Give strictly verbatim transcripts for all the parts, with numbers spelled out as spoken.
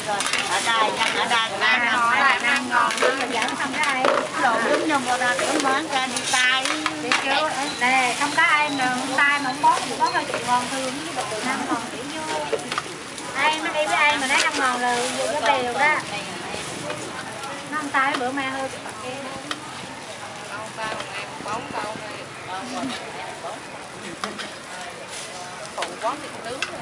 rồi. Ở đây chắc ở đây Ăn ngon lại ăn ngon nữa dẫn không có ai. đồ đúng nhung vào ra tưởng món ra đi tay. Đi kêu nè không có ai nương tay mà bó thì bó cho chị ngon thương với bật tự ăn ngon chỉ vô. Ai mới đi với ai mà nói ăn ngon là vô cái bèo đó. Nó ăn tay bữa mai hơi kia. Câu tao em bóng câu đây. Phụ quán thì nướng rồi.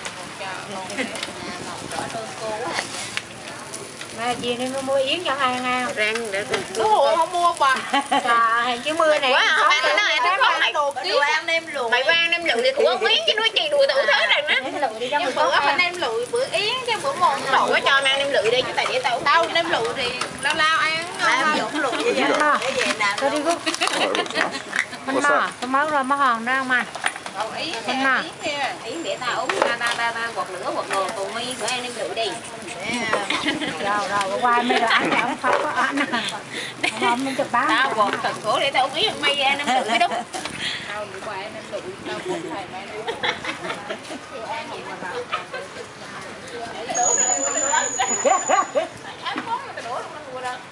Mà chị nên mua yến cho hai ăn không? Rang để tôi không mua bà. Trời chứ mưa này. Quá không phải nói em khó mày đồ Đồ ăn nem luộc. mày qua nem lụi thì cũng không yến chứ nói chi đùa tủ thế rằng á. Nhưng Bữa phải nem lụi bữa yến chứ bữa mòn đổ quá cho mang nem lụi đi chứ tại để tao tao nem lụi thì lao lao ăn Làm dũng luộc vậy vậy. Để về làm. Tôi đi rút. Mình mò, tôi mới rồi mới hòn ra mà. yến Mình mò. yến để tao uống ta ta ta ta quật lửa quật đồ còn mi bữa ăn nem lụi đi. Rồi rồi qua mấy rồi ăn không phải có ăn à. Không mình chụp bán. Tao quật thật khổ để tao uống yến mây ăn nem lụi mới đúng. Tao đi qua ăn nem lụi tao quật thầy mày đi. Ăn gì mà tao. Ăn món mà tao đổ luôn mua đâu.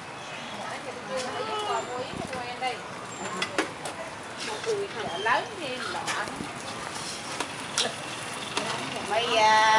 Lớn thì lọ mày